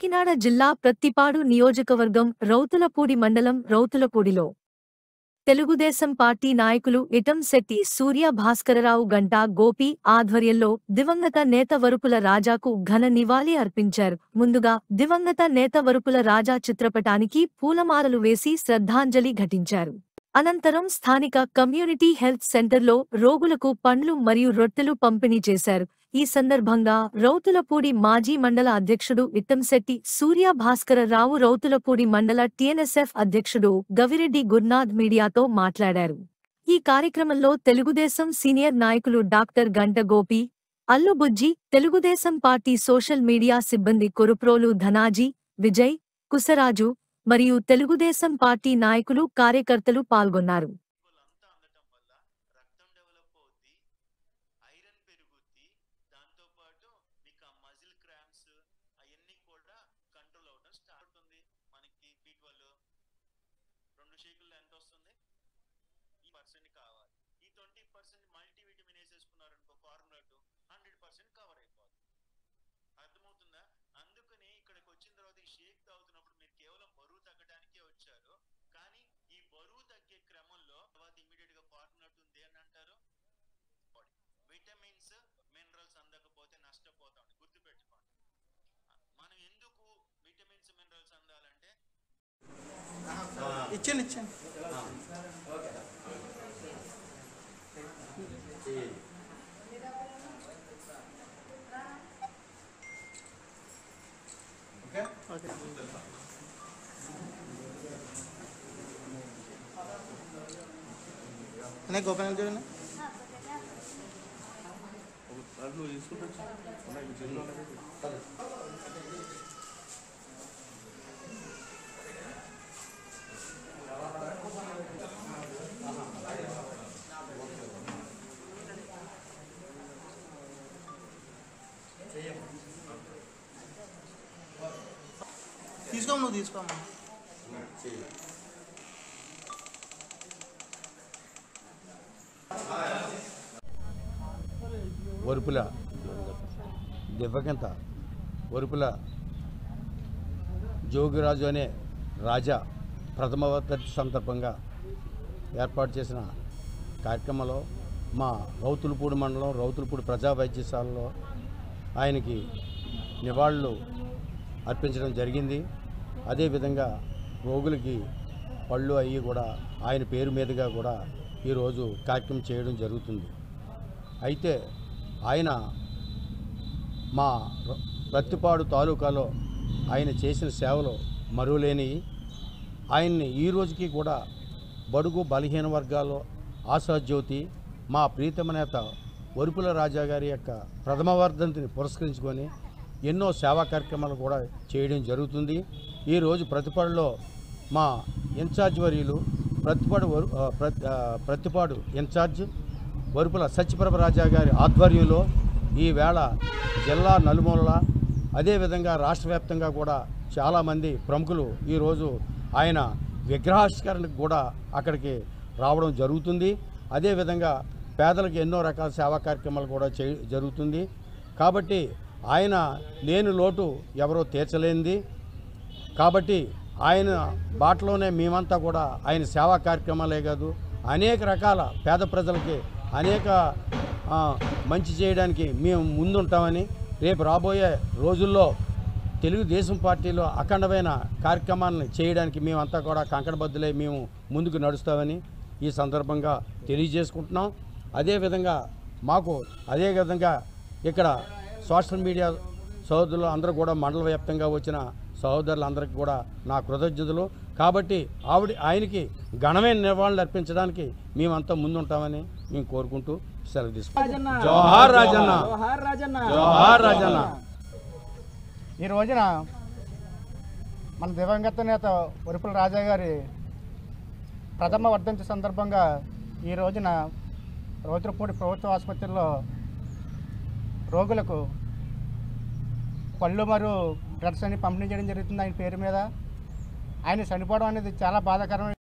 కాకినాడ జిల్లా ప్రత్తిపాడు నియోజకవర్గం రౌతులపూడి మండలం రౌతులపూడిలో తెలుగుదేశం పార్టీ నాయకులు ఇటంశెట్టి సూర్య భాస్కరరావు గంటా గోపి ఆధ్వర్యంలో దివంగత నేత వరుపుల రాజాకు ఘన నివాళి అర్పించారు. ముందుగా దివంగత నేత వరుపుల రాజా చిత్రపటానికి పూలమాలలు వేసి శ్రద్ధాంజలి ఘటించారు. అనంతరం స్థానిక కమ్యూనిటీ హెల్త్ సెంటర్లో రోగులకు పండ్లు మరియు రొట్టెలు పంపిణీ చేశారు. ఈ సందర్భంగా రౌతులపూడి మాజీ మండల అధ్యక్షుడు ఇట్టంశెట్టి సూర్య భాస్కరరావు, రౌతులపూడి మండల టీఎన్ఎస్ఎఫ్ అధ్యక్షుడు గవిరెడ్డి గుర్నాథ్ మీడియాతో మాట్లాడారు. ఈ కార్యక్రమంలో తెలుగుదేశం సీనియర్ నాయకులు doctor Ganta Gopi, Allu Bujji, Telugudesam party social media సిబ్బంది కొరుప్రోలు ధనాజీ, విజయ్, కుసరాజు మరియు తెలుగుదేశం పార్టీ నాయకులు, కార్యకర్తలు పాల్గొన్నారు. అర్థమవుతుందా? అందుకని ఇక్కడికి వచ్చిన తర్వాత ఈ షేక్ తాగుతున్నప్పుడు మీరు కేవలం బరువు తగ్గడానికే వచ్చారు, కానీ ఈ బరువు తగ్గే క్రమంలో తర్వాత ఇమీడియట్ గా ఫార్ములేట్ ఉంది అని అంటారు. విటమిన్స్ మినరల్స్ అందకపోతే నష్టపోతాం, గుర్తుపెట్టుకోండి. మనం ఎందుకు విటమిన్స్ మినరల్స్ అందాలంటే ఇచ్చాను అనే గోపాల్ చూడండి. తీసుకోమ్మా, నువ్వు తీసుకోమ్మా. వరుపుల దివ్యగంత వరుపుల జోగిరాజు అనే రాజా ప్రథమ వర్ధంతి సందర్భంగా ఏర్పాటు చేసిన కార్యక్రమంలో మా రౌతులపూడి మండలం రౌతులపూడి ప్రజా వైద్యశాలలో ఆయనకి నివాళులు అర్పించడం జరిగింది. అదేవిధంగా రోగులకి పళ్ళు అయ్యి కూడా ఆయన పేరు మీదుగా కూడా ఈరోజు కార్యక్రమం చేయడం జరుగుతుంది. అయితే ఆయన మా ప్రత్తిపాడు తాలూకాలో ఆయన చేసిన సేవలు మరువలేని. ఆయన్ని ఈ రోజుకి కూడా బడుగు బలహీన వర్గాల్లో ఆశాజ్యోతి మా ప్రీతమ నేత వరుపుల రాజా గారి యొక్క ప్రథమ వర్ధంతిని పురస్కరించుకొని ఎన్నో సేవా కార్యక్రమాలు కూడా చేయడం జరుగుతుంది. ఈరోజు ప్రతిపాడులో మా ఇన్ఛార్జ్ వర్యులు ప్రతిపాడు ఇన్ఛార్జ్ వరుపుల సత్యప్రభ రాజా గారి ఆధ్వర్యంలో ఈవేళ జిల్లా నలుమూలల అదేవిధంగా రాష్ట్ర వ్యాప్తంగా కూడా చాలామంది ప్రముఖులు ఈరోజు ఆయన విగ్రహావిష్కరణకు కూడా అక్కడికి రావడం జరుగుతుంది. అదేవిధంగా పేదలకు ఎన్నో రకాల సేవా కార్యక్రమాలు కూడా జరుగుతుంది. కాబట్టి ఆయన లేని లోటు ఎవరో తీర్చలేనిది. కాబట్టి ఆయన బాటలోనే మేమంతా కూడా ఆయన సేవా కార్యక్రమాలే కాదు అనేక రకాల పేద ప్రజలకి అనేక మంచి చేయడానికి మేము ముందుంటామని, రేపు రాబోయే రోజుల్లో తెలుగుదేశం పార్టీలో అఖండమైన కార్యక్రమాలను చేయడానికి మేమంతా కూడా కంకణబద్దులై మేము ముందుకు నడుస్తామని ఈ సందర్భంగా తెలియజేసుకుంటున్నాం. అదేవిధంగా మాకు అదేవిధంగా ఇక్కడ సోషల్ మీడియా సోదరులు అందరూ కూడా మండల వ్యాప్తంగా వచ్చిన సహోదరులందరికీ కూడా నా కృతజ్ఞతలు. కాబట్టి ఆయనకి ఘనమైన నివాళులు అర్పించడానికి మేమంతా ముందుంటామని మేము కోరుకుంటూ సెలవు తీసుకుంటాం. జోహార్ రాజన్న, జోహార్ రాజన్న. ఈ రోజున మన దివంగత నేత వరుపుల రాజా గారి ప్రథమ వర్ధంతి సందర్భంగా ఈ రోజున రౌతులపూడి ప్రభుత్వ ఆసుపత్రిలో రోగులకు పళ్ళు మరియు డ్రగ్స్ అని పంపిణీ చేయడం జరుగుతుంది ఆయన పేరు మీద. ఆయన చనిపోవడం అనేది చాలా బాధాకరమైన